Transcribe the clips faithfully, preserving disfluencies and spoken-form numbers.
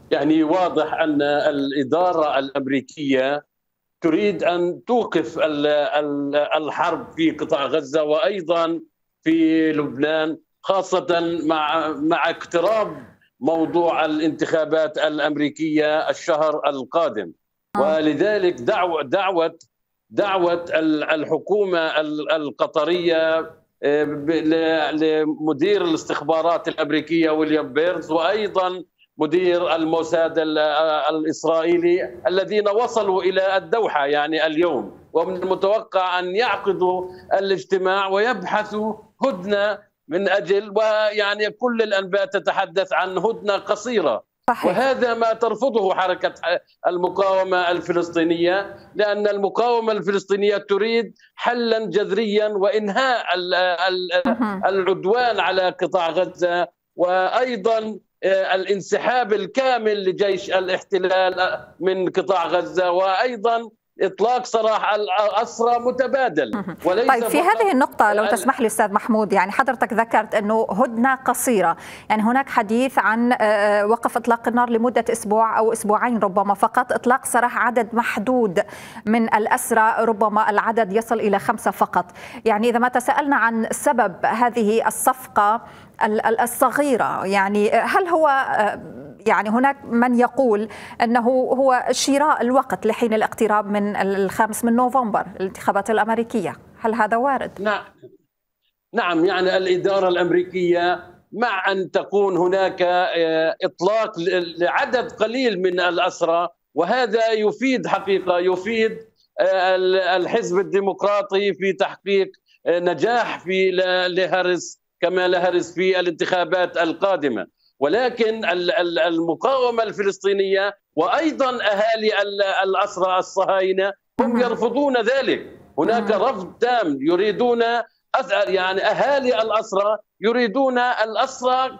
يعني واضح أن الإدارة الأمريكية تريد أن توقف الحرب في قطاع غزة وأيضا في لبنان، خاصة مع مع اقتراب موضوع الانتخابات الأمريكية الشهر القادم. ولذلك دعوة دعوة دعوة الحكومة القطرية لمدير الاستخبارات الأمريكية ويليام بيرنز وأيضا مدير الموساد الإسرائيلي الذين وصلوا إلى الدوحة يعني اليوم، ومن المتوقع أن يعقدوا الاجتماع ويبحثوا هدنة من أجل، ويعني كل الأنباء تتحدث عن هدنة قصيرة. صحيح. وهذا ما ترفضه حركة المقاومة الفلسطينية، لأن المقاومة الفلسطينية تريد حلا جذريا وإنهاء العدوان على قطاع غزة، وأيضا الانسحاب الكامل لجيش الاحتلال من قطاع غزة، وأيضا إطلاق سراح الأسرى متبادل. وليس طيب في هذه النقطة لو تسمح لي أستاذ محمود، يعني حضرتك ذكرت أنه هدنة قصيرة، يعني هناك حديث عن وقف إطلاق النار لمدة أسبوع أو أسبوعين ربما فقط، إطلاق سراح عدد محدود من الأسرى، ربما العدد يصل إلى خمسة فقط. يعني إذا ما تساءلنا عن سبب هذه الصفقة الصغيرة، يعني هل هو يعني هناك من يقول أنه هو شراء الوقت لحين الاقتراب من الخامس من نوفمبر الانتخابات الأمريكية، هل هذا وارد؟ نعم نعم يعني الإدارة الأمريكية مع أن تكون هناك إطلاق لعدد قليل من الأسرى، وهذا يفيد حقيقة يفيد الحزب الديمقراطي في تحقيق نجاح في لهاريس كمالا هاريس في الانتخابات القادمة. ولكن المقاومة الفلسطينية وأيضا أهالي الأسرى الصهاينة هم يرفضون ذلك. هناك رفض تام، يريدون يعني أهالي الأسرى يريدون الأسرى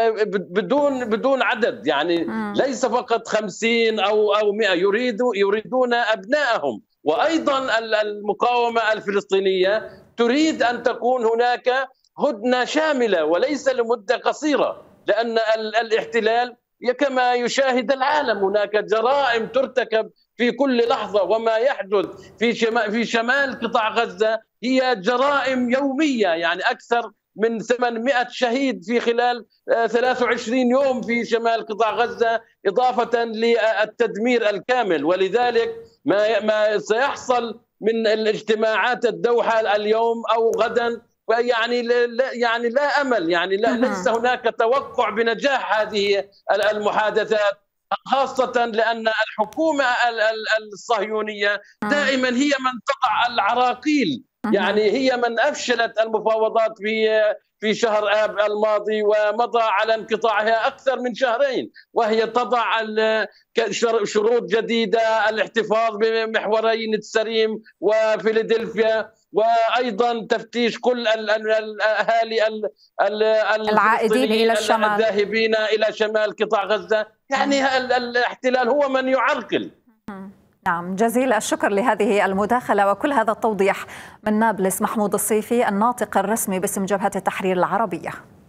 بدون بدون عدد، يعني ليس فقط خمسين أو أو مئة، يريدوا يريدون أبنائهم. وأيضا المقاومة الفلسطينية تريد أن تكون هناك هدنة شاملة وليس لمدة قصيرة، لأن الاحتلال كما يشاهد العالم هناك جرائم ترتكب في كل لحظة، وما يحدث في شمال في شمال قطاع غزة هي جرائم يومية، يعني أكثر من ثمانمئة شهيد في خلال ثلاثة وعشرين يوم في شمال قطاع غزة، إضافة للتدمير الكامل. ولذلك ما ما سيحصل من الاجتماعات الدوحة اليوم أو غدا يعني لا يعني لا امل، يعني لا ليس هناك توقع بنجاح هذه المحادثات، خاصه لان الحكومه الصهيونيه دائما هي من تضع العراقيل، يعني هي من افشلت المفاوضات في في شهر آب الماضي ومضى على انقطاعها اكثر من شهرين، وهي تضع شروط جديده، الاحتفاظ بمحوري نتسريم وفيلادلفيا، وايضا تفتيش كل الاهالي العائدين الى الشمال الذاهبين الى شمال قطاع غزه. يعني الاحتلال هو من يعرقل. نعم، جزيل الشكر لهذه المداخلة وكل هذا التوضيح من نابلس. محمود الصيفي الناطق الرسمي باسم جبهة التحرير العربية.